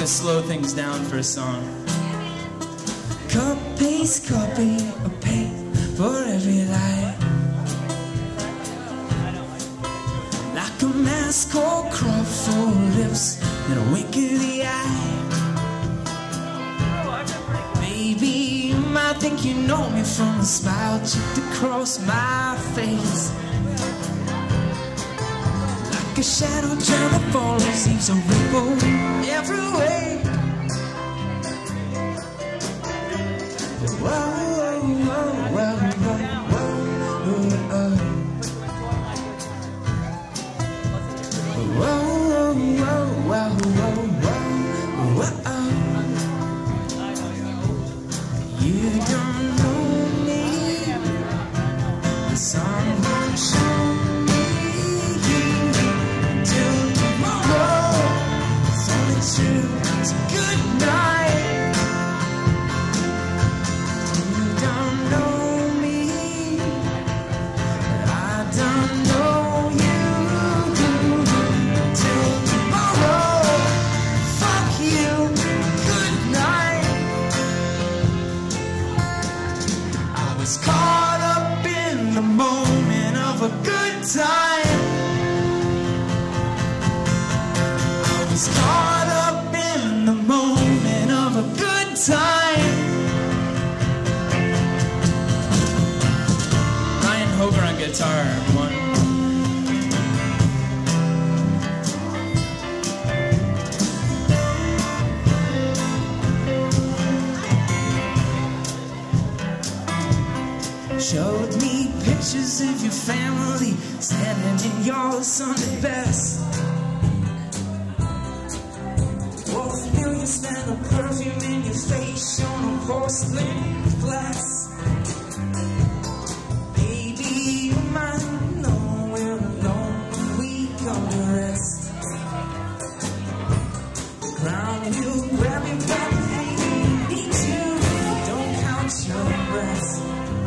to slow things down for a song. Copies, copy, a paint for every light. Like a mask or crop for lips and a wink of the eye. Baby, you might think you know me from the smile chipped across my face. Like a shadow trail that follows leaves a ripple every way. Whoa, whoa, whoa, whoa, whoa, whoa. Whoa, whoa, whoa, whoa, whoa. You don't know me, the sun won't show me till tomorrow. It's only true, it's a good night. You don't know me, I don't know you. Till tomorrow, fuck you, good night. I was caught up in the moment of a good time. I was caught up in the moment of a good time. Ryan Hover on guitar, one. Showed me pictures of your family standing in your Sunday best. Wore a familiar smell of perfume in your face on a porcelain glass. Baby, you might know we're alone when we come to rest. The ground will grab you by the feet, need you, don't count your breath.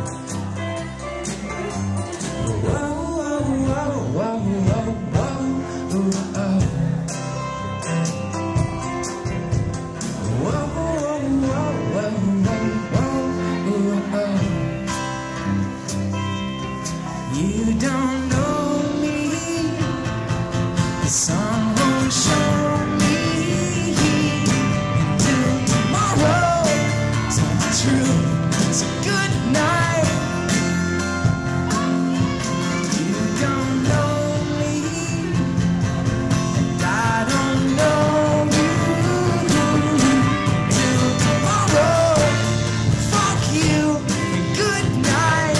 You don't know me, the sun won't show me till tomorrow. It's not true, it's a good night. You don't know me, and I don't know you. Till tomorrow, fuck you, and good night.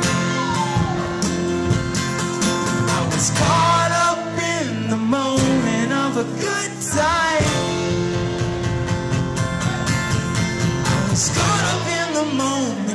I was caught up in the moment of a good time. I was caught up in the moment